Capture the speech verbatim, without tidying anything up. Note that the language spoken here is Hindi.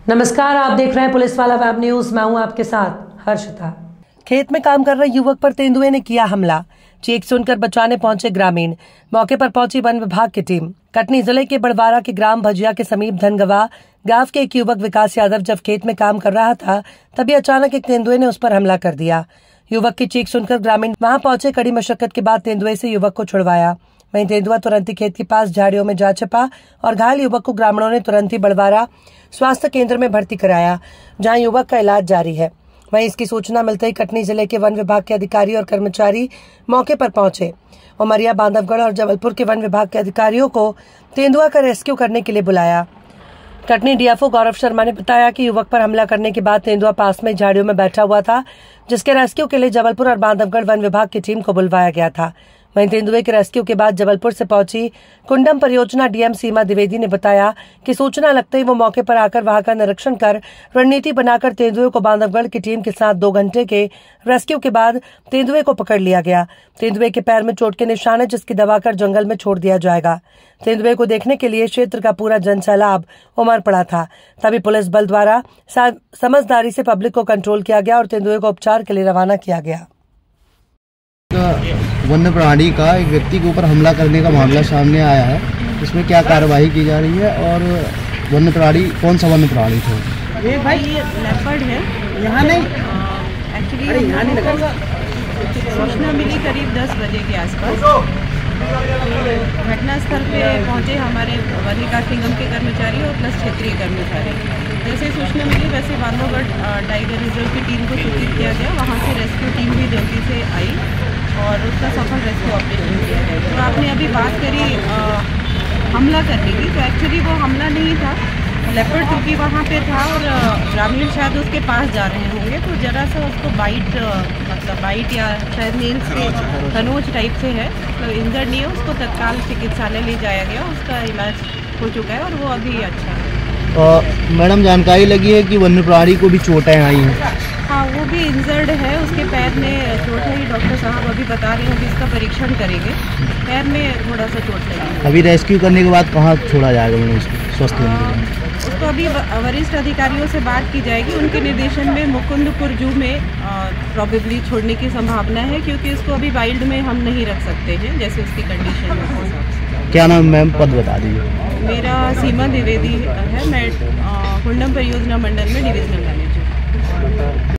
नमस्कार, आप देख रहे हैं पुलिस वाला वेब न्यूज। मैं हूं आपके साथ हर्षिता। खेत में काम कर रहे युवक पर तेंदुए ने किया हमला। चीख सुनकर बचाने पहुंचे ग्रामीण। मौके पर पहुंची वन विभाग की टीम। कटनी जिले के बड़वारा के ग्राम भजिया के समीप धनगवा गांव के एक युवक विकास यादव जब खेत में काम कर रहा था, तभी अचानक एक तेंदुए ने उस पर हमला कर दिया। युवक की चीख सुनकर ग्रामीण वहां पहुंचे। कड़ी मशक्कत के बाद तेंदुए से युवक को छुड़वाया। वहीं तेंदुआ तुरंत ही खेत के पास झाड़ियों में जा छिपा और घायल युवक को ग्रामीणों ने तुरंत ही बड़वारा स्वास्थ्य केंद्र में भर्ती कराया, जहां युवक का इलाज जारी है। वहीं इसकी सूचना मिलते ही कटनी जिले के वन विभाग के अधिकारी और कर्मचारी मौके पर पहुंचे। उमरिया, बांधवगढ़ और जबलपुर के वन विभाग के अधिकारियों को तेंदुआ का रेस्क्यू करने के लिए बुलाया। कटनी डीएफओ गौरव शर्मा ने बताया कि युवक पर हमला करने के बाद तेंदुआ पास में झाड़ियों में बैठा हुआ था, जिसके रेस्क्यू के लिए जबलपुर और बांधवगढ़ वन विभाग की टीम को बुलवाया गया था। वहीं तेंदुए के रेस्क्यू के बाद जबलपुर से पहुंची कुंडम परियोजना डीएम सीमा द्विवेदी ने बताया कि सूचना लगते ही वो मौके पर आकर वहां का निरीक्षण कर रणनीति बनाकर तेंदुए को बांधवगढ़ की टीम के साथ दो घंटे के रेस्क्यू के बाद तेंदुए को पकड़ लिया गया। तेंदुए के पैर में चोट के निशान है, जिसकी दवा कर जंगल में छोड़ दिया जाएगा। तेंदुए को देखने के लिए क्षेत्र का पूरा जनसैलाब उमड़ पड़ा था। तभी पुलिस बल द्वारा समझदारी से पब्लिक को कंट्रोल किया गया और तेंदुए को उपचार के लिए रवाना किया गया। वन्य प्राणी का एक व्यक्ति के ऊपर हमला करने का मामला सामने आया है। इसमें क्या कार्रवाई की जा रही है और वन्य प्राणी कौन सा वन्य प्राणी था? ये भाई ये लेपर्ड है। यहाँ नहीं, एक्चुअली यहाँ नहीं लगा। सूचना मिली करीब दस बजे के आसपास। घटनास्थल पे पहुंचे हमारे वन विकास निगम के कर्मचारी और प्लस क्षेत्रीय कर्मचारी। जैसे सूचना मिली वैसे बांधवगढ़ टाइगर रिजर्व की टीम को सूचित किया गया। वहाँ से रेस्क्यू टीम भी जल्दी से आई और उसका सफल रेस्क्यू ऑपरेशन किया गया। तो आपने अभी बात करी आ, हमला करने की, तो एक्चुअली वो हमला नहीं था। लेपर्ड क्योंकि वहाँ पे था और ग्रामीण शायद उसके पास जा रहे होंगे, तो जरा सा उसको बाइट मतलब बाइट या शायद नेल्स के खनोज टाइप से है, तो इंजर्ड नहीं है। उसको तत्काल चिकित्सालय ले जाया गया, उसका इलाज हो चुका है और वो अभी अच्छा है। मैडम, जानकारी लगी है कि वन्य प्राणी को भी चोटें आई हैं? हाँ, वो भी इंजर्ड है, उसके पैर में चोट है। डॉक्टर साहब अभी बता रहे हैं, अभी इसका परीक्षण करेंगे। पैर में थोड़ा सा चोट लगी। अभी रेस्क्यू करने के बाद कहाँ छोड़ा जाएगा मैडम इसको स्वस्थ होने के बाद? उसको अभी वरिष्ठ अधिकारियों से बात की जाएगी। उनके निर्देशन में मुकुंदपुर जू में प्रॉबेबली छोड़ने की संभावना है, क्योंकि इसको अभी वाइल्ड में हम नहीं रख सकते हैं जैसे उसकी कंडीशन है। क्या नाम मैम, पद बता दीजिए। मेरा सीमा द्विवेदी है। मैं कुंडम परियोजना मंडल में डिविजनल मैनेजर।